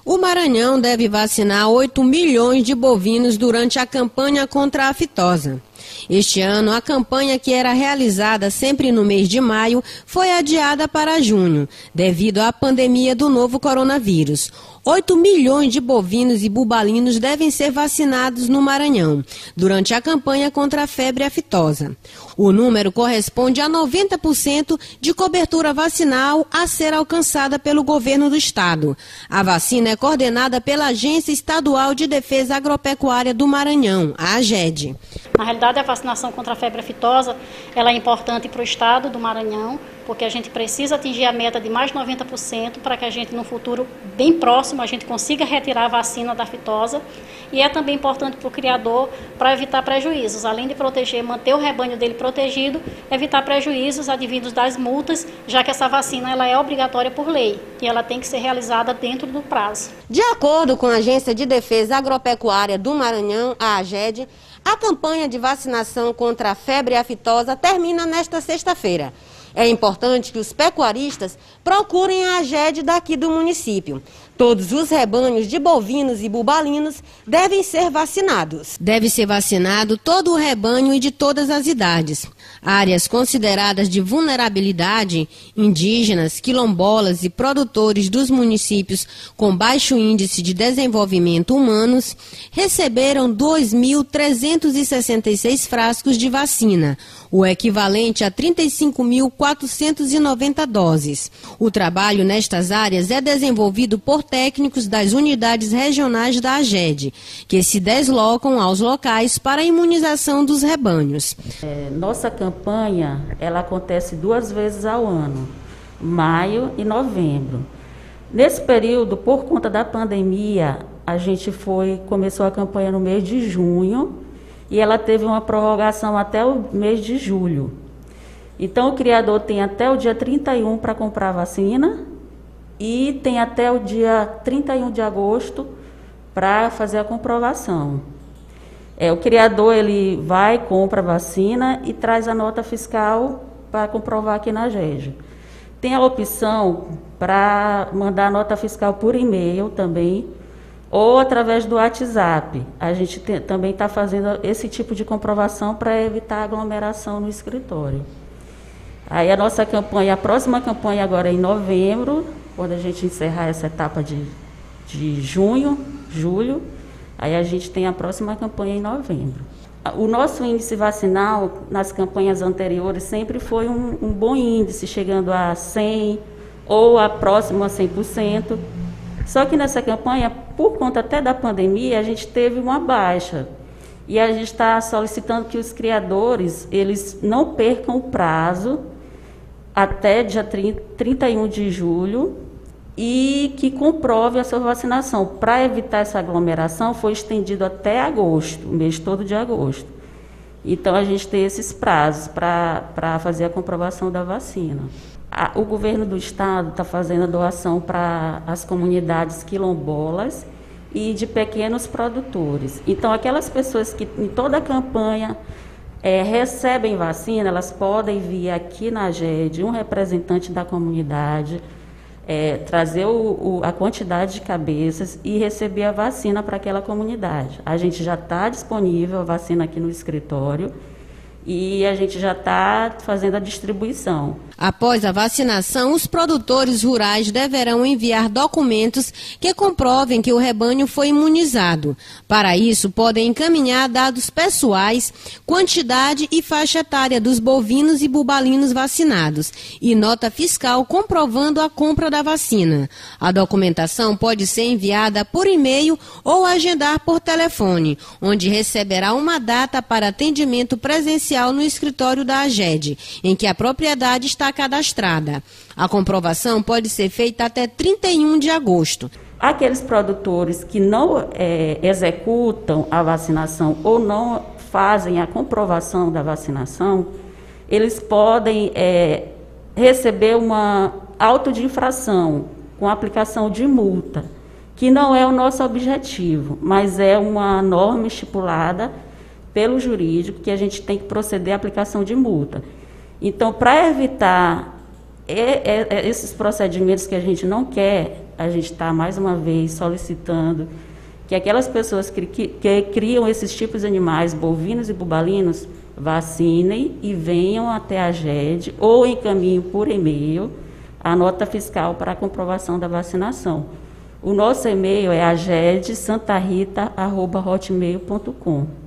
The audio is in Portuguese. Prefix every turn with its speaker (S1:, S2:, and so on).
S1: O Maranhão deve vacinar 8 milhões de bovinos durante a campanha contra a aftosa. Este ano, a campanha, que era realizada sempre no mês de maio, foi adiada para junho, devido à pandemia do novo coronavírus. 8 milhões de bovinos e bubalinos devem ser vacinados no Maranhão, durante a campanha contra a febre aftosa. O número corresponde a 90% de cobertura vacinal a ser alcançada pelo governo do estado. A vacina é coordenada pela Agência Estadual de Defesa Agropecuária do Maranhão, a AGED.
S2: Na realidade, a vacinação contra a febre aftosa ela é importante para o estado do Maranhão, porque a gente precisa atingir a meta de mais de 90% para que a gente, no futuro bem próximo, a gente consiga retirar a vacina da aftosa. E é também importante para o criador para evitar prejuízos, além de proteger, manter o rebanho dele protegido, evitar prejuízos advindos das multas, já que essa vacina ela é obrigatória por lei e ela tem que ser realizada dentro do prazo.
S1: De acordo com a Agência de Defesa Agropecuária do Maranhão, a AGED, a campanha de vacinação contra a febre aftosa termina nesta sexta-feira. É importante que os pecuaristas procurem a AGED daqui do município. Todos os rebanhos de bovinos e bubalinos devem ser vacinados. Deve ser vacinado todo o rebanho e de todas as idades. Áreas consideradas de vulnerabilidade, indígenas, quilombolas e produtores dos municípios com baixo índice de desenvolvimento humanos, receberam 2.366 frascos de vacina, o equivalente a 35.490 doses. O trabalho nestas áreas é desenvolvido por técnicos das unidades regionais da AGED, que se deslocam aos locais para a imunização dos rebanhos.
S3: Nossa campanha ela acontece 2 vezes ao ano, maio e novembro. Nesse período, por conta da pandemia, a gente começou a campanha no mês de junho e ela teve uma prorrogação até o mês de julho. Então, o criador tem até o dia 31 para comprar a vacina e tem até o dia 31 de agosto para fazer a comprovação. O criador ele vai, compra a vacina e traz a nota fiscal para comprovar aqui na AGED. Tem a opção para mandar a nota fiscal por e-mail também, ou através do WhatsApp. A gente também está fazendo esse tipo de comprovação para evitar aglomeração no escritório. Aí a nossa campanha, a próxima campanha agora é em novembro, quando a gente encerrar essa etapa de junho, julho, aí a gente tem a próxima campanha em novembro. O nosso índice vacinal nas campanhas anteriores sempre foi um bom índice, chegando a 100% ou próximo a 100%. Só que nessa campanha, por conta até da pandemia, a gente teve uma baixa. E a gente está solicitando que os criadores eles não percam o prazo até dia 31 de julho e que comprove a sua vacinação. Para evitar essa aglomeração, foi estendido até agosto, o mês todo de agosto. Então, a gente tem esses prazos para fazer a comprovação da vacina. O governo do estado está fazendo a doação para as comunidades quilombolas e de pequenos produtores. Então, aquelas pessoas que em toda a campanha recebem vacina, elas podem vir aqui na AGED, um representante da comunidade, trazer a quantidade de cabeças e receber a vacina para aquela comunidade. A gente já está disponível a vacina aqui no escritório e a gente já está fazendo a distribuição.
S1: Após a vacinação, os produtores rurais deverão enviar documentos que comprovem que o rebanho foi imunizado. Para isso, podem encaminhar dados pessoais, quantidade e faixa etária dos bovinos e bubalinos vacinados e nota fiscal comprovando a compra da vacina. A documentação pode ser enviada por e-mail ou agendar por telefone, onde receberá uma data para atendimento presencial no escritório da AGED, em que a propriedade está cadastrada. A comprovação pode ser feita até 31 de agosto.
S3: Aqueles produtores que não executam a vacinação ou não fazem a comprovação da vacinação, eles podem receber uma auto de infração com aplicação de multa, que não é o nosso objetivo, mas é uma norma estipulada pelo jurídico que a gente tem que proceder à aplicação de multa. Então, para evitar esses procedimentos que a gente não quer, a gente está mais uma vez solicitando que aquelas pessoas que criam esses tipos de animais, bovinos e bubalinos, vacinem e venham até a GED ou encaminhem por e-mail a nota fiscal para a comprovação da vacinação. O nosso e-mail é agedsantarita@hotmail.com.